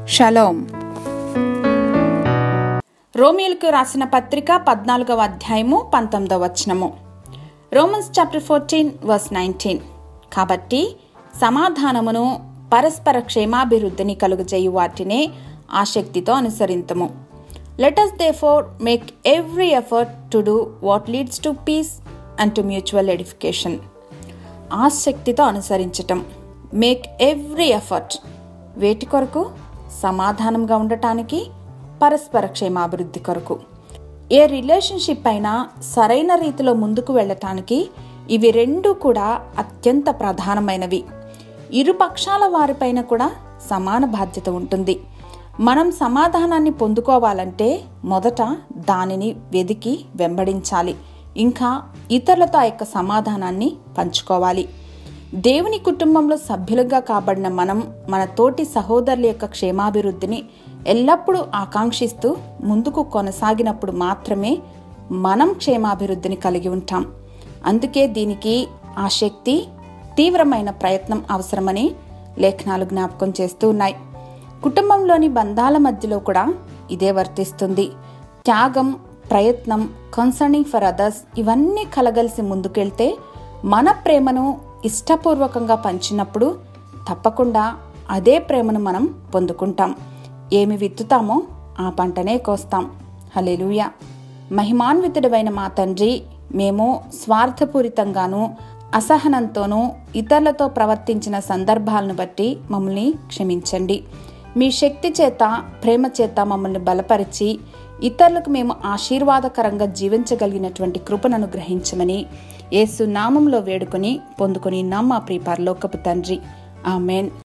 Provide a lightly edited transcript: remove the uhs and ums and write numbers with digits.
Shalom. రోమీయులకు రాసిన పత్రిక 14వ అధ్యాయము 19వ వచనము. Romans chapter 14 verse 19. కాబట్టి సమాధానమును పరస్పర క్షేమాభివృద్ధిని కలుగజేయు వాటినే ఆసక్తితో అనుసరింతుము. Let us therefore make every effort to do what leads to peace and to mutual edification. ఆసక్తితో అనుసరించటం. Make every effort. వేటి కొరకు? సమాధానంగా ఉండటానికి, పరస్పర క్షేమాభివృద్ధి కొరకు. ఏ రిలేషన్షిప్ అయినా సరైన రీతిలో ముందుకు వెళ్ళటానికి ఇవి రెండు కూడా అత్యంత ప్రధానమైనవి. ఇరు పక్షాల వారిపైన కూడా సమాన బాధ్యత ఉంటుంది. మనం సమాధానాన్ని పొందుకోవాలంటే మొదట దానిని వెదికి వెంబడించాలి. ఇంకా ఇతరులతో ఆ యొక్క సమాధానాన్ని పంచుకోవాలి. దేవుని కుటుంబంలో సభ్యులుగా కాబడిన మనం మన తోటి సహోదరుల యొక్క క్షేమాభివృద్ధిని ఎల్లప్పుడూ ఆకాంక్షిస్తూ ముందుకు కొనసాగినప్పుడు మాత్రమే మనం క్షేమాభివృద్ధిని కలిగి ఉంటాం. అందుకే దీనికి ఆసక్తి, తీవ్రమైన ప్రయత్నం అవసరమని లేఖనాలు జ్ఞాపకం చేస్తూ ఉన్నాయి. కుటుంబంలోని బంధాల మధ్యలో కూడా ఇదే వర్తిస్తుంది. త్యాగం, ప్రయత్నం, కన్సర్నింగ్ ఫర్ అదర్స్ ఇవన్నీ కలగలిసి ముందుకెళ్తే మన ప్రేమను ఇష్టపూర్వకంగా పంచినప్పుడు తప్పకుండా అదే ప్రేమను మనం పొందుకుంటాం. ఏమి విత్తుతామో ఆ పంటనే కోస్తాం. హల్లెలూయా. మహిమాన్వితుడైన మా తండ్రి, మేము స్వార్థపూరితంగాను అసహనంతోనూ ఇతరులతో ప్రవర్తించిన సందర్భాలను బట్టి మమ్మల్ని క్షమించండి. మీ శక్తి చేత, ప్రేమ చేత మమ్మల్ని బలపరిచి ఇతరులకు మేము ఆశీర్వాదకరంగా జీవించగలిగినటువంటి కృపను అనుగ్రహించమని యేసు నామంలో వేడుకొని పొందుకొని మా ప్రియ పరలోకపు తండ్రి. ఆమేన్.